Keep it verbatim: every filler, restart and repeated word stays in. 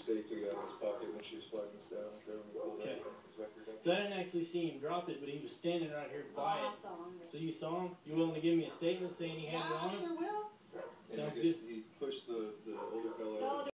said he took it out of his pocket when she was flagging us down. Okay. So I didn't actually see him drop it, but he was standing right here by Oh, it. I saw him. So you saw him? You willing to give me a statement saying he had Yeah, it on I him? sure will. And Sounds he, just, he pushed the, the older fellow